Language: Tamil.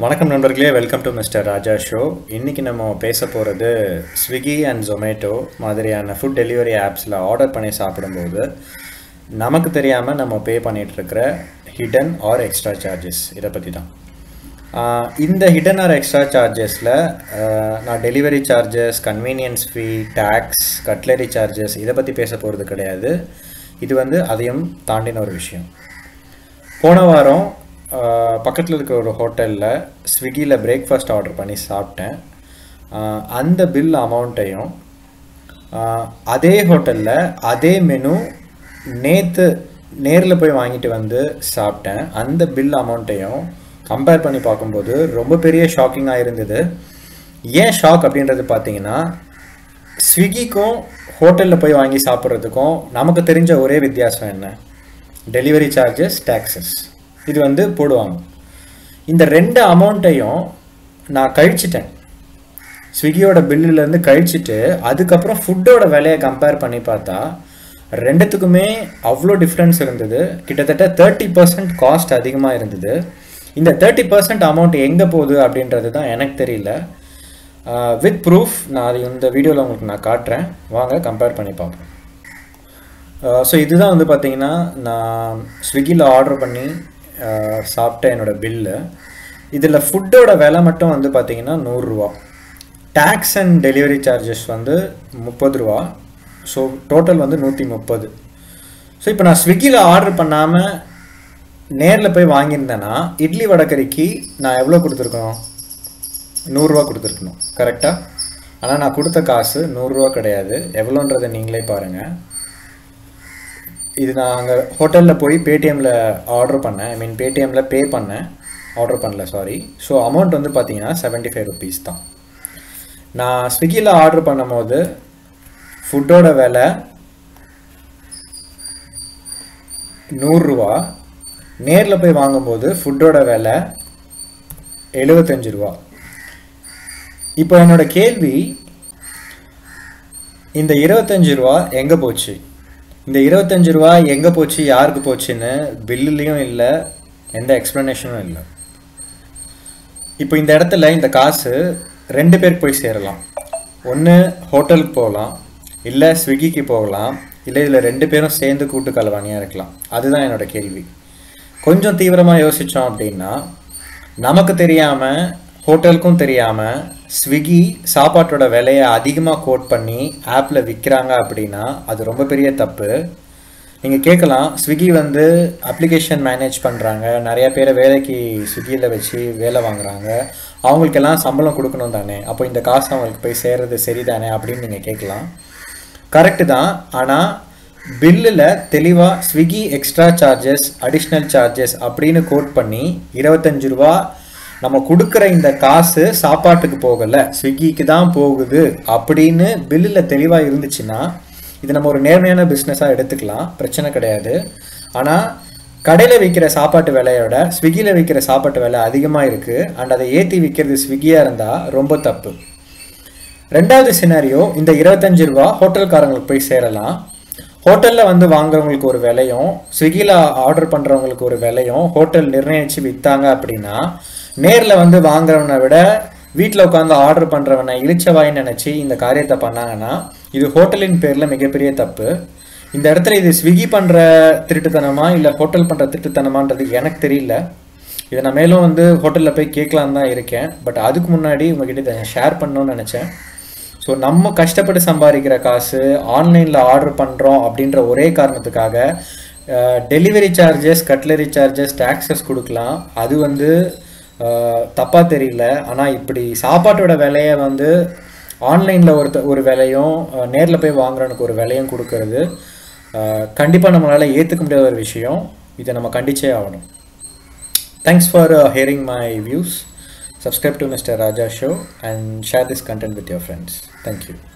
வணக்கம் நண்பர்களே, welcome to mister Raja show. இன்றைக்கி நம்ம பேச போகிறது ஸ்விக்கி அண்ட் ஜொமேட்டோ மாதிரியான ஃபுட் டெலிவரி ஆப்ஸில் ஆர்டர் பண்ணி சாப்பிடும்போது நமக்கு தெரியாமல் நம்ம பே பண்ணிகிட்ருக்கிற ஹிடன் ஆர் எக்ஸ்ட்ரா சார்ஜஸ். இதை பற்றி தான் இந்த ஹிடன் ஆர் எக்ஸ்ட்ரா சார்ஜஸில் நான் delivery charges, convenience fee, taxes, cutlery charges இதை பற்றி பேச போகிறது கிடையாது. இது அதையும் தாண்டின ஒரு விஷயம். போன வாரம் பக்கத்தில் இருக்கிற ஒரு ஹோட்டலில் ஸ்விக்கியில் பிரேக்ஃபாஸ்ட் ஆர்டர் பண்ணி சாப்பிட்டேன். அந்த பில் அமௌண்ட்டையும் அதே ஹோட்டலில் அதே மெனு நேரில் போய் வாங்கிட்டு வந்து சாப்பிட்டேன். அந்த பில் அமௌண்ட்டையும் கம்பேர் பண்ணி பார்க்கும்போது ரொம்ப பெரிய ஷாக்கிங்காக இருந்தது. ஏன் ஷாக் அப்படின்றது பார்த்தீங்கன்னா, ஸ்விக்கிக்கும் ஹோட்டலில் போய் வாங்கி சாப்பிட்றதுக்கும் நமக்கு தெரிஞ்ச ஒரே வித்தியாசம் என்ன? டெலிவரி சார்ஜஸ், டேக்ஸஸ் இது போடுவாங்க. இந்த ரெண்டு அமௌண்ட்டையும் நான் கழிச்சிட்டேன். ஸ்விக்கியோட பில்லுலேருந்து கழிச்சிட்டு அதுக்கப்புறம் ஃபுட்டோட விலையை கம்பேர் பண்ணி பார்த்தா ரெண்டுத்துக்குமே அவ்வளோ டிஃப்ரென்ஸ் இருந்தது. கிட்டத்தட்ட 30% காஸ்ட் அதிகமாக இருந்தது. இந்த 30% அமௌண்ட் எங்கே போகுது அப்படின்றது தான் எனக்கு தெரியல. வித் ப்ரூஃப் நான் அது இந்த வீடியோவில் உங்களுக்கு நான் காட்டுறேன். வாங்க கம்பேர் பண்ணி பார்ப்போம். ஸோ இதுதான் பார்த்தீங்கன்னா, நான் ஸ்விக்கியில் ஆர்டர் பண்ணி சாப்பிட்ட என்னோடய பில்லு. இதில் ஃபுட்டோட விலை மட்டும் பார்த்தீங்கன்னா 100 ரூபா. டேக்ஸ் அண்ட் டெலிவரி சார்ஜஸ் 30 ரூபா. So total 130. ஸோ இப்போ நான் ஸ்விக்கியில் ஆர்டர் பண்ணாமல் நேரில் போய் வாங்கியிருந்தேன்னா இட்லி வடகரிக்கு நான் எவ்வளோ கொடுத்துருக்கணும்? 100 ரூபா கொடுத்துருக்கணும், கரெக்டாக? ஆனால் நான் கொடுத்த காசு 100 ரூபா கிடையாது. எவ்வளோன்றதை நீங்களே பாருங்கள். இது நான் அங்கே ஹோட்டலில் போய் பேடிஎம்மில் ஆர்டர் பண்ணேன். பேடிஎம்மில் பே பண்ணேன், ஆர்டர் பண்ணல, சாரி. ஸோ அமௌண்ட் பார்த்தீங்கன்னா 75 ருபீஸ் தான். நான் ஸ்விக்கியில் ஆர்டர் பண்ணும்போது ஃபுட்டோட விலை 100 ரூபா, நேரில் போய் வாங்கும்போது ஃபுட்டோட விலை 75 ரூபா. இப்போ என்னோட கேள்வி, இந்த 25 ரூபா எங்கே போச்சு? இந்த 25 ரூபா எங்கே போச்சு, யாருக்கு போச்சுன்னு பில்லுலேயும் இல்லை, எந்த எக்ஸ்ப்ளனேஷனும் இல்லை. இப்போ இந்த இடத்துல இந்த காசு 2 பேருக்கு போய் சேரலாம். ஒன்று ஹோட்டலுக்கு போகலாம், இல்லை ஸ்விக்கிக்கு போகலாம், இல்லை இதில் 2 பேரும் சேர்ந்து கூட்டு கலவாணியாக இருக்கலாம். அதுதான் என்னோட கேள்வி. கொஞ்சம் தீவிரமாக யோசித்தோம் அப்படின்னா, நமக்கு தெரியாமல், ஹோட்டலுக்கும் தெரியாமல் ஸ்விக்கி சாப்பாட்டோட விலையை அதிகமாக கோட் பண்ணி ஆப்பில் விற்கிறாங்க அப்படின்னா அது ரொம்ப பெரிய தப்பு. நீங்கள் கேட்கலாம், ஸ்விக்கி அப்ளிகேஷன் மேனேஜ் பண்ணுறாங்க, நிறையா பேரை வேலைக்கு ஸ்விக்கியில் வச்சு வேலை வாங்குகிறாங்க, அவங்களுக்கெல்லாம் சம்பளம் கொடுக்கணும் தானே, அப்போ இந்த காசு அவங்களுக்கு போய் சேர்றது சரிதானே அப்படின்னு நீங்கள் கேட்கலாம். கரெக்டு தான். ஆனால் பில்லில் தெளிவாக Swiggy extra charges, additional charges அப்படின்னு கோட் பண்ணி 25 ரூபா நம்ம கொடுக்குற இந்த காசு சாப்பாட்டுக்கு போகலை, ஸ்விக்கிக்கு தான் போகுது அப்படின்னு பில்லில் தெளிவாக இருந்துச்சுன்னா இது நம்ம ஒரு நேர்மையான பிஸ்னஸாக எடுத்துக்கலாம், பிரச்சனை கிடையாது. ஆனால் கடையில் விற்கிற சாப்பாட்டு விலையோட ஸ்விக்கியில் விற்கிற சாப்பாட்டு விலை அதிகமாக இருக்குது அண்ட் அதை ஏற்றி விற்கிறது ஸ்விக்கியாக இருந்தால் ரொம்ப தப்பு. ரெண்டாவது சினாரியோ, இந்த 25 ரூபா ஹோட்டல்காரங்களுக்கு போய் சேரலாம். ஹோட்டலில் வாங்குறவங்களுக்கு ஒரு விலையும் ஸ்விக்கியில் ஆர்டர் பண்ணுறவங்களுக்கு ஒரு விலையும் ஹோட்டல் நிர்ணயித்து விற்றாங்க அப்படின்னா, நேரில் வாங்குறவனை விட வீட்டில் உட்காந்து ஆர்டர் பண்ணுறவனை இழிச்சவாயின்னு நினச்சி இந்த காரியத்தை பண்ணாங்கன்னா இது ஹோட்டலின் பேரில் மிகப்பெரிய தப்பு. இந்த இடத்துல இது ஸ்விக்கி பண்ணுற திருட்டுத்தனமா இல்லை ஹோட்டல் பண்ணுற திருட்டுத்தனமான்றது எனக்கு தெரியல. இதை நான் மேலும் ஹோட்டலில் போய் கேட்கலான்னு தான் இருக்கேன். பட் அதுக்கு முன்னாடி உங்ககிட்ட இதை ஷேர் பண்ணணும்னு நினச்சேன். ஸோ நம்ம கஷ்டப்பட்டு சம்பாதிக்கிற காசு ஆன்லைனில் ஆர்டர் பண்ணுறோம் அப்படின்ற ஒரே காரணத்துக்காக delivery charges, cutlery charges, taxes கொடுக்கலாம். அது தப்பாக தெரியல. ஆனால் இப்படி சாப்பாட்டோட விலையை ஆன்லைனில் ஒரு விலையும் நேரில் போய் வாங்குறவனுக்கு ஒரு விலையும் கொடுக்கறது கண்டிப்பாக நம்மளால் ஏற்றுக்க முடியாத ஒரு விஷயம். இதை நம்ம கண்டிச்சே ஆகணும். Thanks for hearing my views. Subscribe to MrRaaja Show and share this content with your friends. Thank you.